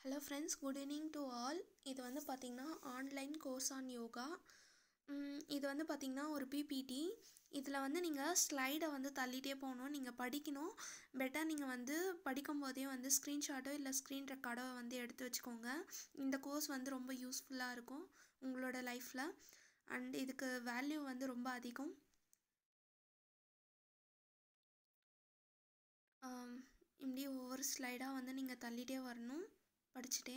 Hello friends, good evening to all. இது வந்து பார்த்தீங்கன்னா ஆன்லைன் கோர்ஸ் ஆன் யோகா. இது வந்து பார்த்தீங்கன்னா ஒரு பிபிடி. இதில் வந்து நீங்கள் ஸ்லைடை வந்து தள்ளிகிட்டே போகணும். நீங்கள் படிக்கணும். பெட்டர் நீங்கள் வந்து படிக்கும்போதே வந்து ஸ்க்ரீன்ஷாட்டோ இல்லை ஸ்க்ரீன் ரெக்கார்டோ வந்து எடுத்து வச்சுக்கோங்க. இந்த கோர்ஸ் வந்து ரொம்ப யூஸ்ஃபுல்லாக இருக்கும் உங்களோட லைஃப்பில். அண்ட் இதுக்கு வேல்யூ வந்து ரொம்ப அதிகம். இப்படி ஒவ்வொரு ஸ்லைடாக வந்து நீங்கள் தள்ளிகிட்டே வரணும் படிச்சுட்டே.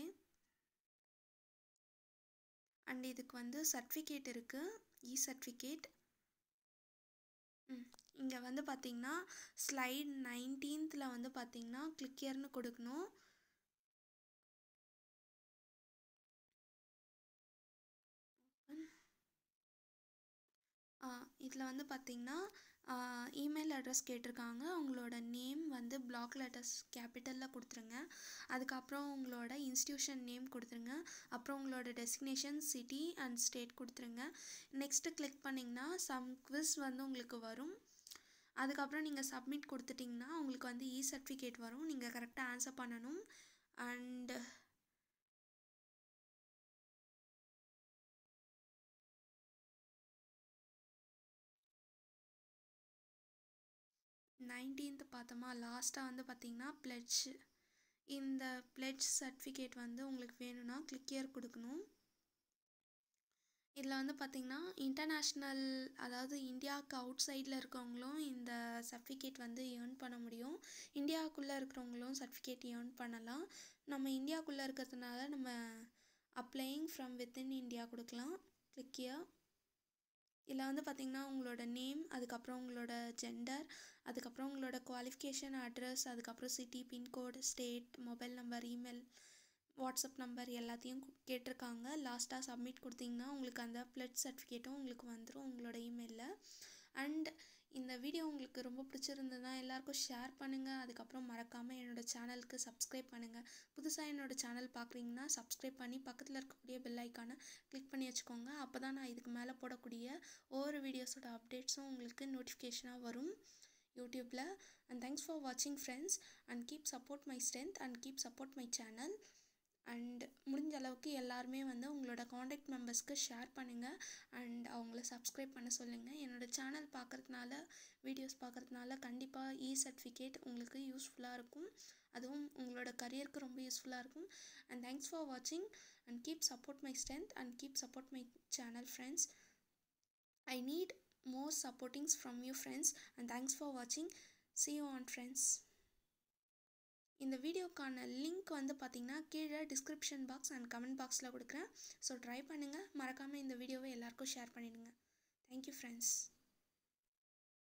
அண்ட் இதுக்கு வந்து சர்டிஃபிகேட் இருக்குது, சர்டிஃபிகேட். இங்கே வந்து பார்த்திங்கன்னா ஸ்லைட் 19th வந்து பார்த்திங்கன்னா கிளிக் ஹியர்னு கொடுக்கணும். இதில் வந்து பார்த்திங்கன்னா இமெயில் அட்ரஸ் கேட்டிருக்காங்க. உங்களோட நேம் வந்து பிளாக் லெட்டர்ஸ் கேபிட்டலில் கொடுத்துருங்க. அதுக்கப்புறம் உங்களோட இன்ஸ்டியூஷன் நேம் கொடுத்துருங்க. அப்புறம் உங்களோட டெஸ்டினேஷன் சிட்டி அண்ட் ஸ்டேட் கொடுத்துருங்க. நெக்ஸ்ட்டு கிளிக் பண்ணிங்கன்னா சம் குவிஸ் வந்து உங்களுக்கு வரும். அதுக்கப்புறம் நீங்கள் சப்மிட் கொடுத்துட்டிங்கன்னா உங்களுக்கு வந்து சர்டிஃபிகேட் வரும். நீங்கள் கரெக்டாக ஆன்சர் பண்ணணும். அண்டு நைன்டீன்த் பார்த்தோமா, லாஸ்ட்டாக வந்து பார்த்திங்கன்னா பிளட்ஜ். இந்த பிளட்ஜ் சர்டிஃபிகேட் வந்து உங்களுக்கு வேணும்னா கிளிக் ஹியர் கொடுக்கணும். இதில் வந்து பார்த்திங்கன்னா இன்டர்நேஷ்னல், அதாவது இந்தியாவுக்கு அவுட் சைடில் இருக்கவங்களும் இந்த சர்டிஃபிகேட் வந்து ஏர்ன் பண்ண முடியும். இந்தியாவுக்குள்ளே இருக்கிறவங்களும் சர்டிஃபிகேட் ஏர்ன் பண்ணலாம். நம்ம இந்தியாவுக்குள்ளே இருக்கிறதுனால நம்ம அப்ளையிங் ஃப்ரம் வித்தின் இந்தியா கொடுக்கலாம். Click here. இதில் வந்து பார்த்திங்கன்னா உங்களோட நேம், அதுக்கப்புறம் உங்களோட ஜெண்டர், அதுக்கப்புறம் உங்களோட குவாலிஃபிகேஷன், அட்ரஸ், அதுக்கப்புறம் city, pincode, state, mobile number, email, WhatsApp number எல்லாத்தையும் கேட்டிருக்காங்க. லாஸ்ட்டாக சப்மிட் கொடுத்தீங்கன்னா உங்களுக்கு அந்த பிளட் சர்டிஃபிகேட்டும் உங்களுக்கு வந்துடும் உங்களோட இமெயிலில். அண்ட் இந்த வீடியோ உங்களுக்கு ரொம்ப பிடிச்சிருந்ததுன்னா எல்லாருக்கும் ஷேர் பண்ணுங்கள். அதுக்கப்புறம் மறக்காமல் என்னோடய சேனலுக்கு சப்ஸ்கிரைப் பண்ணுங்கள். புதுசாக என்னோடய சேனல் பார்க்குறீங்கன்னா சப்ஸ்கிரைப் பண்ணி பக்கத்தில் இருக்கக்கூடிய பெல் ஐக்கானை கிளிக் பண்ணி வச்சுக்கோங்க. அப்போ தான் நான் இதுக்கு மேலே போடக்கூடிய ஒவ்வொரு வீடியோஸோட அப்டேட்ஸும் உங்களுக்கு நோட்டிஃபிகேஷனாக வரும் யூடியூப்பில். அண்ட் தேங்க்ஸ் ஃபார் வாட்சிங் friends. And keep support my strength and keep support my channel. And முடிஞ்ச அளவுக்கு எல்லாருமே வந்து உங்களோட காண்டாக்ட் மெம்பர்ஸ்க்கு ஷேர் பண்ணுங்கள். அண்ட் அவங்கள சப்ஸ்கிரைப் பண்ண சொல்லுங்கள். என்னோடய சேனல் பார்க்குறதுனால, வீடியோஸ் பார்க்குறதுனால கண்டிப்பாக சர்டிஃபிகேட் உங்களுக்கு யூஸ்ஃபுல்லாக இருக்கும். அதுவும் உங்களோட கரியருக்கு ரொம்ப யூஸ்ஃபுல்லாக இருக்கும். அண்ட் தேங்க்ஸ் ஃபார் வாட்சிங் and keep support my strength and keep support my channel friends. I need more supportings from you friends and thanks for watching. See you on friends. இந்த வீடியோக்கான லிங்க் வந்து பார்த்திங்கன்னா கீழே டிஸ்கிரிப்ஷன் பாக்ஸ் அண்ட் கமெண்ட் பாக்ஸில் கொடுக்குறேன். So try பண்ணுங்கள். மறக்காமல் இந்த வீடியோவை எல்லாருக்கும் ஷேர் பண்ணிவிடுங்க. Thank you friends.